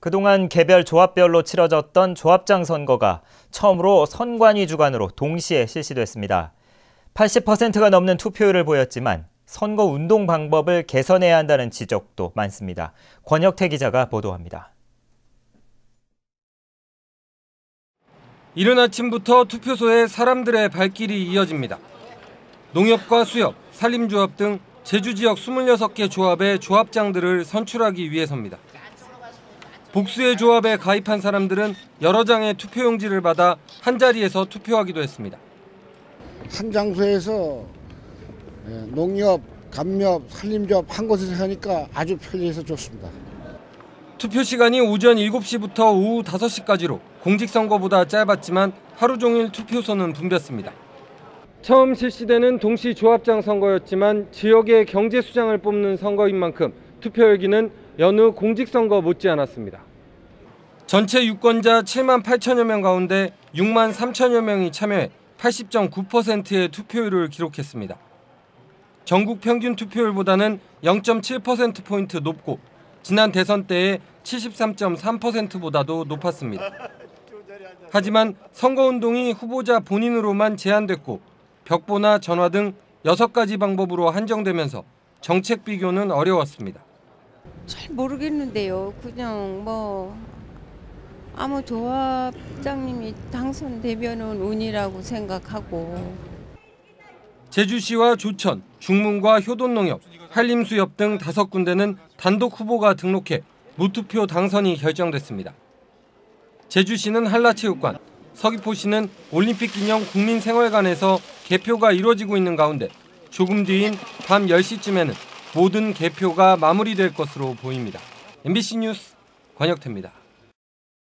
그동안 개별 조합별로 치러졌던 조합장 선거가 처음으로 선관위 주관으로 동시에 실시됐습니다. 80%가 넘는 투표율을 보였지만 선거 운동 방법을 개선해야 한다는 지적도 많습니다. 권혁태 기자가 보도합니다. 이른 아침부터 투표소에 사람들의 발길이 이어집니다. 농협과 수협, 산림조합 등 제주 지역 26개 조합의 조합장들을 선출하기 위해서입니다. 복수의 조합에 가입한 사람들은 여러 장의 투표용지를 받아 한 자리에서 투표하기도 했습니다. 한 장소에서 농협, 감협, 산림조합 한 곳에서 하니까 아주 편리해서 좋습니다. 투표 시간이 오전 7시부터 오후 5시까지로 공직선거보다 짧았지만 하루 종일 투표소는 붐볐습니다. 처음 실시되는 동시 조합장 선거였지만 지역의 경제수장을 뽑는 선거인 만큼 투표 열기는 여느 공직선거 못지않았습니다. 전체 유권자 7만 8천여 명 가운데 6만 3천여 명이 참여해 80.9%의 투표율을 기록했습니다. 전국 평균 투표율보다는 0.7%포인트 높고 지난 대선 때의 73.3%보다도 높았습니다. 하지만 선거운동이 후보자 본인으로만 제한됐고 벽보나 전화 등 6가지 방법으로 한정되면서 정책 비교는 어려웠습니다. 잘 모르겠는데요. 그냥 아무 조합장님이 당선되면은 운이라고 생각하고. 제주시와 조천, 중문과 효돈농협, 한림수협 등 5군데는 단독 후보가 등록해 무투표 당선이 결정됐습니다. 제주시는 한라체육관, 서귀포시는 올림픽기념 국민생활관에서 개표가 이루어지고 있는 가운데 조금 뒤인 밤 10시쯤에는 모든 개표가 마무리될 것으로 보입니다. MBC 뉴스 권혁태입니다.